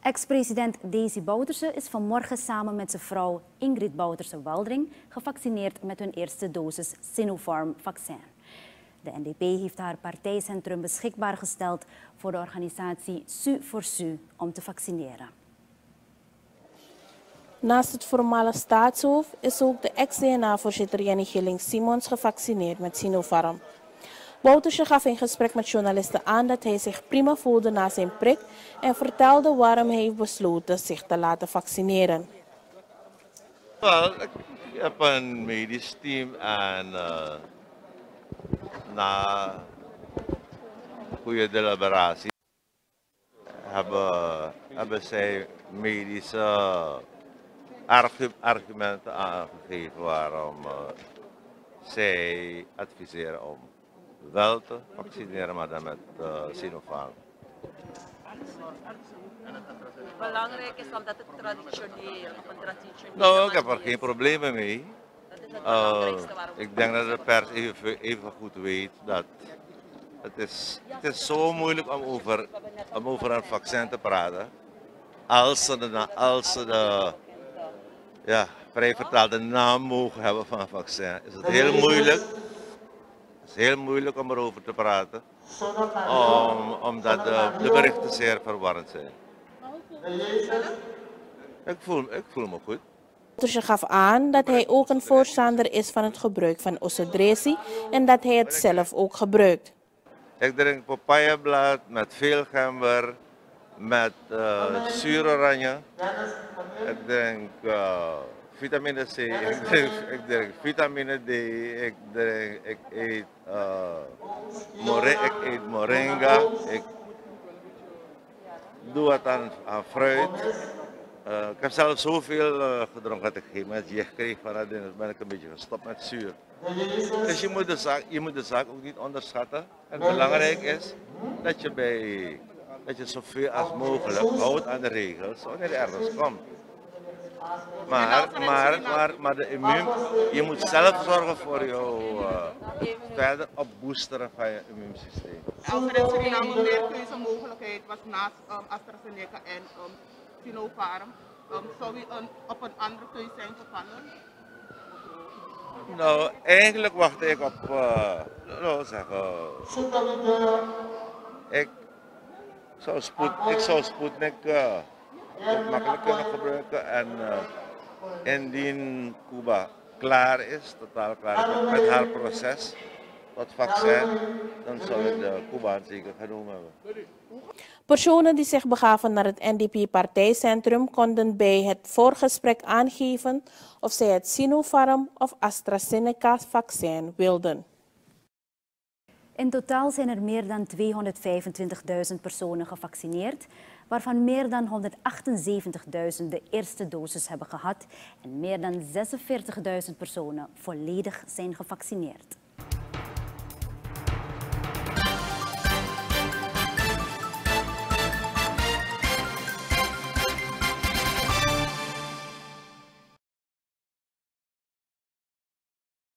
Ex-president Desi Bouterse is vanmorgen samen met zijn vrouw Ingrid Bouterse-Waldring gevaccineerd met hun eerste dosis Sinopharm-vaccin. De NDP heeft haar partijcentrum beschikbaar gesteld voor de organisatie Su voor Su om te vaccineren. Naast het voormalige staatshoofd is ook de ex-CNA-voorzitter Jenny Gilling-Simons gevaccineerd met Sinopharm. Bouterse gaf in gesprek met journalisten aan dat hij zich prima voelde na zijn prik en vertelde waarom hij heeft besloten zich te laten vaccineren. Wel, ik heb een medisch team en na goede deliberatie hebben zij medische argumenten aangegeven waarom zij adviseren om wel te vaccineren, maar dan met Sinopharm. Belangrijk is omdat het traditioneel is. Nou, ik heb er geen problemen mee. Dat is het belangrijkste waarom. Ik denk dat de pers even goed weet dat het is zo moeilijk om over een vaccin te praten. Als ze de vrij vertaalde naam mogen hebben van een vaccin, is het heel moeilijk. Het is heel moeilijk om erover te praten, omdat de berichten zeer verwarrend zijn. Ik voel me goed. Bouterse gaf aan dat hij ook een voorstander is van het gebruik van Osodresi en dat hij het zelf ook gebruikt. Ik drink papayablad met veel gember, met zuuroranje. Ik drink vitamine C, ik drink vitamine D, ik eet moringa, ik doe wat aan fruit. Ik heb zelf zoveel gedronken dat ik geen moment kreeg van dat ding, dus ben ik een beetje gestopt met zuur. Dus je moet de zaak ook niet onderschatten. En belangrijk is dat je zoveel als mogelijk houdt aan de regels wanneer je ergens komt. Maar je moet zelf zorgen voor je verder opboosteren van je immuunsysteem. Als er in Suriname meer keuzemogelijkheid was naast AstraZeneca en Sinopharm, zou u op een andere keuze zijn gevallen? Nou, eigenlijk wacht ik op, ik zou Sputnik makkelijk kunnen gebruiken en indien Cuba klaar is, totaal klaar is met haar proces tot vaccin, dan zou ik de Cubaan zeker genomen hebben. Personen die zich begaven naar het NDP-partijcentrum konden bij het voorgesprek aangeven of zij het Sinopharm of AstraZeneca-vaccin wilden. In totaal zijn er meer dan 225.000 personen gevaccineerd, waarvan meer dan 178.000 de eerste dosis hebben gehad en meer dan 46.000 personen volledig zijn gevaccineerd.